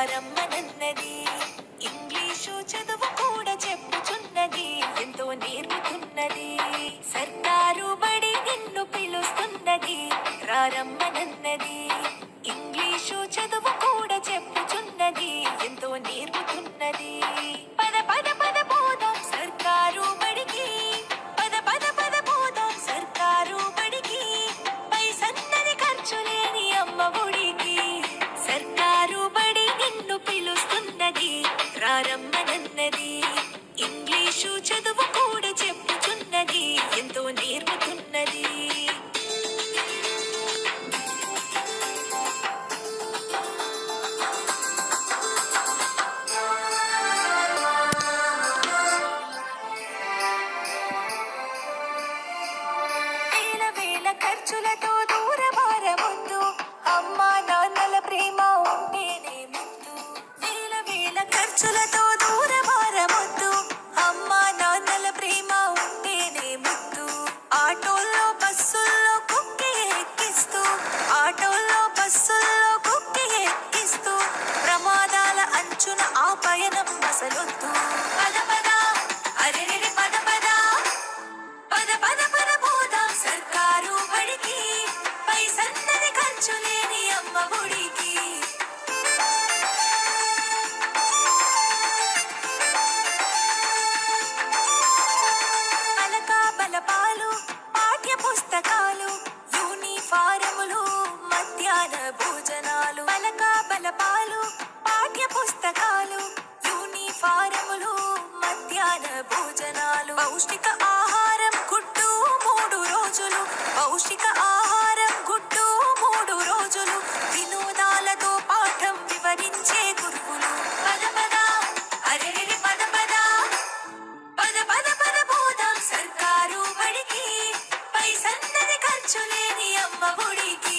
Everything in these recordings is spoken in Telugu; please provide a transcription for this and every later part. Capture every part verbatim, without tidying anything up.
రారమ్మనన్నది. ఇంగ్లీషు చదువు కూడా చెప్పుచున్నది, ఎంతో నేర్పుతున్నది. సర్కారు బడి నిన్ను పిలుస్తున్నది, రారమ్మనన్నది. ఇంగ్లీషు చదువు కూడా చెప్పుచున్నది, ఎంతో నేర్పుతున్నది. పద పద పద పోదాం సర్కారు బడికి, పద పద పద పోదాం సర్కారు బడికి. పైసన్నది ఖర్చు లేని అమ్మ ఒడికి. సర్కారు బడి నిన్ను పిలుస్తున్నది, రారమ్మనన్నది. ఇంగ్లీషు చదువు కూడా చెప్పుచున్నది, ఎంతో నేర్పుతున్నది. వేల వేల ఖర్చులతో దూరభారమొద్దు, అమ్మా నాన్నల ప్రేమ ఉంటేనే ముద్దు. వేల వేల ఖర్చులతో దూరభారమొద్దు, అమ్మా నాన్నల ప్రేమ ఉంటేనే ముద్దు. ఆటోల్లో బస్సుల్లో కుక్కి ఎక్కిస్తూ, ఆటోల్లో బస్సుల్లో కుక్కి ఎక్కిస్తూ, ప్రమాదాల అంచున ఆ పయనం అసలొద్దు. పద పద అరెరెరె పద పద, పద పద పద పోదాం సర్కారు బడికి. పైసన్నది ఖర్చు లేని అమ్మ ఒడికి. అలకా బలపాలు, పాఠ్య పుస్తకాలు, యూనిఫారములు, మధ్యాహ్న భోజనాలు. అలకా బలపాలు, పాఠ్య పుస్తకాలు, యూనిఫారములు, మధ్యాహ్న భోజనాలు. పౌష్టిక ఆహారం గుడ్డు మూడు రోజులు, పౌష్టిక ఆహారం గుడ్డు మూడు రోజులు. వినోదాలతో పాఠం వివరించే గురువులు. పద పద అరెరెరె పద పద, పద పద పద పోదాం సర్కారు బడికి. పైసన్నది ఖర్చు లేని అమ్మ ఒడికి.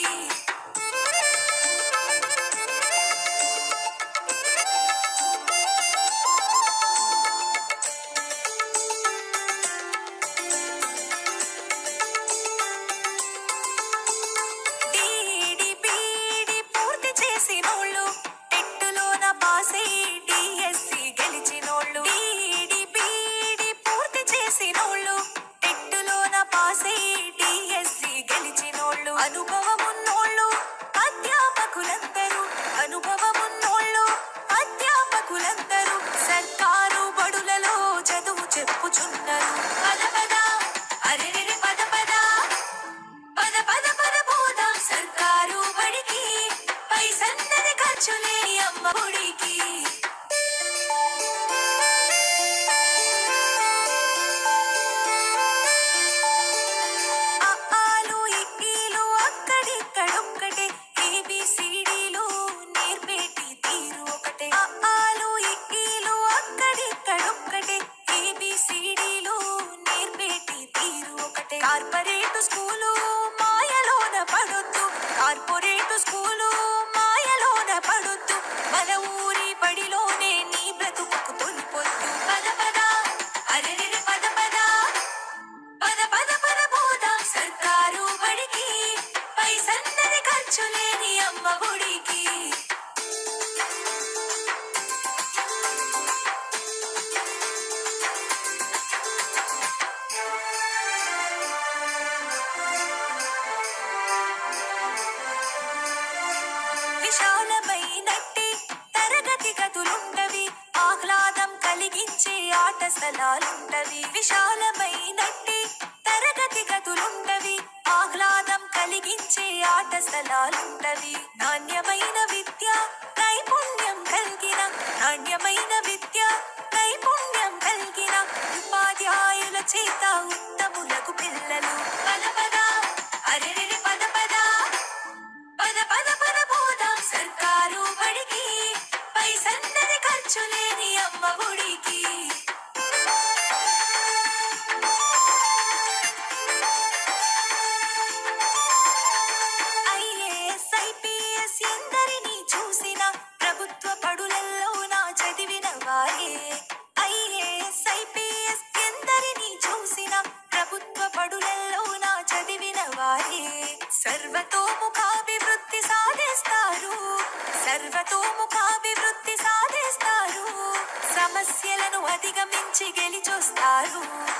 డీఈడీ బీఈడీ పూర్తి చేసినోళ్ళు, టెట్టులోన పాసై డిఎస్సి గెలిచినోళ్ళు. డీఈడీ బీఈడీ పూర్తి చేసినోళ్ళు, టెట్టులోన పాసై డిఎస్సి గెలిచినోళ్ళు. అనుభవమున్నోళ్ళు అధ్యాపకులందరూ, అనుభవమున్నోళ్ళు అధ్యాపకులందరూ సర్కారు బడులలో చదువు చెప్పుచున్నారు. పద పద అరెరెరె పద పద, పద పద పద పోదాం సర్కారు బడికి. పైసన్నది ఖర్చు లేని అమ్మ ఒడికి. అఆలు ఇక్కీలు అక్కడిక్కడొక్కటే, ఏబిసిడీలు నేర్పేటి తీరు ఒకటే. అఆలు ఇక్కీలు అక్కడిక్కడొక్కటే, ఏబిసిడీలు నేర్పేటి తీరు ఒకటే. కార్పొరేటు స్కూలు మాయలోన పడొద్దు, కార్పొరేటు స్కూలు మాయలోన పడొద్దు. మన ఊరి బడిలోనే నీ బ్రతుకు తొలిపొద్దు. పద పద అరెరెరె పద పద, పద పద పద పోదాం సర్కారు బడికి. పైసన్నది ఖర్చు లేని అమ్మ ఒడికి. విశాలమైనట్టి తరగతి గదులుంటవి, ఆహ్లాదం కలిగించే ఆట స్థలాలుంటవి. విశాలమైనట్టి తరగతి గదులుంటవి, ఆహ్లాదం కలిగించే ఆట స్థలాలుంటవి. నాణ్యమైన విద్య నైపుణ్యం కలిగిన, నాణ్యమైన విద్య నైపుణ్యం కలిగిన ఉపాధ్యాయుల చేత ఉత్తములకు పిల్లలు. పద పద అరెరెరె పద పద, పద పద పద పోదాం సర్కారు బడికి. పైసన్నది ఖర్చు లేని అమ్మ ఒడికి. ఐఏఎస్ ఐపీఎస్ ఎందరినీ చూసినా ప్రభుత్వ బడులలో నా చదివిన వారే. ఐఏఎస్ ఐపీఎస్ ఎందరినీ చూసినా ప్రభుత్వ బడులలో నా చదివిన వారే. సర్వతోముఖాభివృద్ధి సాధిస్తారు, సర్వతోముఖాభివృద్ధి సమస్యలను అధిగమించి గెలిచొస్తారు.